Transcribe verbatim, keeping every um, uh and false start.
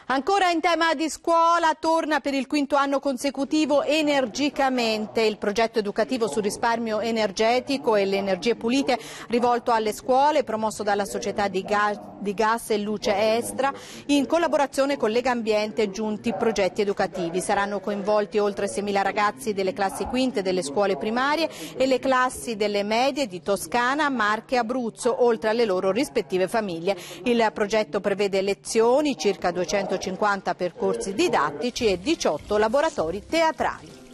Ancora in tema di scuola, torna per il quinto anno consecutivo Energicamente, il progetto educativo sul risparmio energetico e le energie pulite rivolto alle scuole, promosso dalla società di gas, di gas e luce Estra, in collaborazione con Legambiente e giunti progetti educativi. Saranno coinvolti oltre seimila ragazzi delle classi quinte delle scuole primarie e le classi delle medie di Toscana, Marche e Abruzzo, oltre alle loro rispettive famiglie. Il progetto prevede lezioni, circa duecentocinquanta percorsi didattici e diciotto laboratori teatrali.